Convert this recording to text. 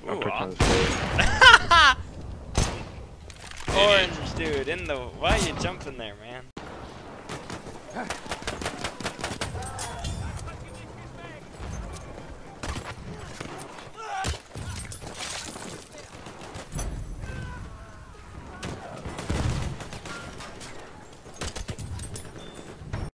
Ooh, orange dude in the. Why are you jumping there, man?